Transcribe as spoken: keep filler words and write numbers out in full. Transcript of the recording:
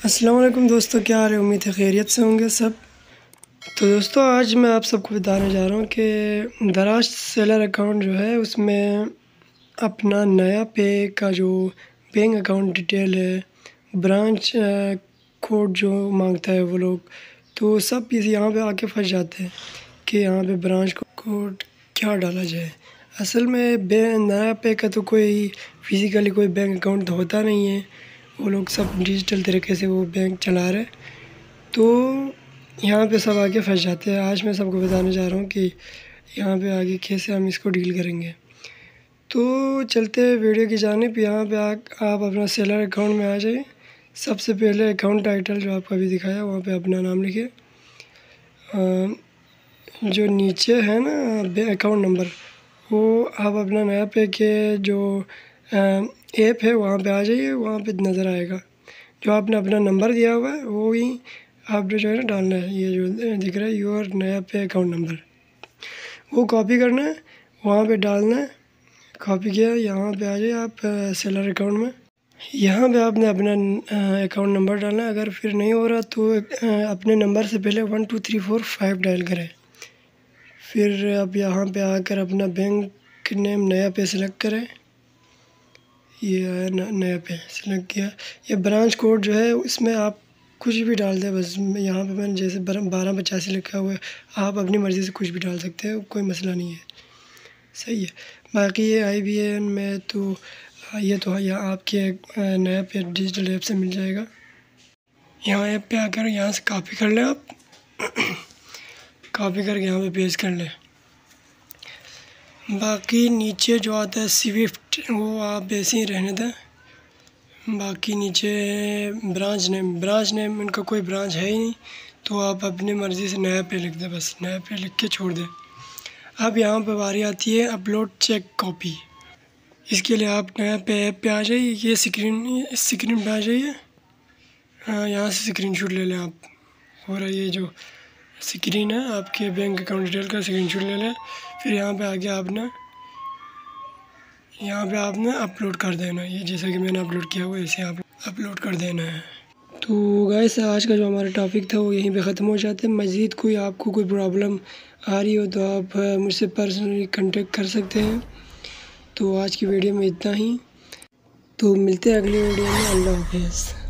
अस्सलाम वालेकुम दोस्तों, क्या हाल है। उम्मीद है खैरियत से होंगे सब। तो दोस्तों आज मैं आप सबको बताने जा रहा हूँ कि दराज सेलर अकाउंट जो है उसमें अपना नया पे का जो बैंक अकाउंट डिटेल है, ब्रांच कोड जो मांगता है वो लोग, तो सब इस यहाँ पे आके फंस जाते हैं कि यहाँ पे ब्रांच कोड क्या डाला जाए। असल में बे नया पे का तो कोई फ़िज़िकली कोई बैंक अकाउंट तो होता नहीं है, वो लोग सब डिजिटल तरीके से वो बैंक चला रहे, तो यहाँ पे सब आके फंस जाते हैं। आज मैं सबको बताने जा रहा हूँ कि यहाँ पे आगे कैसे हम इसको डील करेंगे। तो चलते हैं वीडियो की जानिब। यहाँ पे आ, आप अपना सेलर अकाउंट में आ जाइए। सबसे पहले अकाउंट टाइटल जो आपको अभी दिखाया वहाँ पे अपना नाम लिखिए। जो नीचे है ना अकाउंट नंबर, वो आप अपना नया पे के जो ऐप है वहाँ पे आ जाइए, वहाँ पे नज़र आएगा जो आपने अपना नंबर दिया हुआ है वो ही आपने जो है ना डालना है। ये जो दिख रहा है योर नया पे अकाउंट नंबर, वो कॉपी करना है, वहाँ पे डालना है। कॉपी किया, यहाँ पे आ जाइए आप सेलर अकाउंट में। यहाँ पे आपने अपना अकाउंट नंबर डालना है। अगर फिर नहीं हो रहा तो अपने नंबर से पहले one two three four five dial करें। फिर अब यहाँ पे आकर अपना बैंक नेम नया पे सिलेक्ट करें। ये आया नया पे सिलेक्ट किया। ये ब्रांच कोड जो है उसमें आप कुछ भी डाल दें, बस यहाँ पे मैंने जैसे बारह पचासी लिखा हुआ है, आप अपनी मर्ज़ी से कुछ भी डाल सकते हैं, कोई मसला नहीं है, सही है। बाकी ये आई बी एन में तो ये तो यहाँ आपके नया पे डिजिटल ऐप से मिल जाएगा। यहाँ ऐप पे आकर यहाँ से कॉपी कर लें आप कॉपी करके यहाँ पे पेस्ट कर लें। बाकी नीचे जो आता है स्विफ्ट वो आप ऐसे ही रहने दें। बाकी नीचे ब्रांच नेम ब्रांच नेम इनका कोई ब्रांच है ही नहीं, तो आप अपनी मर्ज़ी से नया पे लिख दें, बस नया पे लिख के छोड़ दें। अब यहाँ पे बारी आती है अपलोड चेक कॉपी। इसके लिए आप नया पे ऐप पे आ जाइए, ये स्क्रीन स्क्रीन पे आ जाइए। हाँ, यहाँ से स्क्रीनशॉट ले लें आप, और ये जो स्क्रीन है आपके बैंक अकाउंट डिटेल का स्क्रीनशॉट ले लें। फिर यहाँ पे आके आपने यहाँ पे आपने अपलोड कर देना है। ये जैसा कि मैंने अपलोड किया हुआ ऐसे आप अपलोड कर देना है। तो गाइस आज का जो हमारा टॉपिक था वो यहीं पे ख़त्म हो जाता है। मज़ीद कोई आपको कोई प्रॉब्लम आ रही हो तो आप मुझसे पर्सनली कांटेक्ट कर सकते हैं। तो आज की वीडियो में इतना ही, तो मिलते हैं अगली वीडियो में। अल्लाह हाफ़िज़।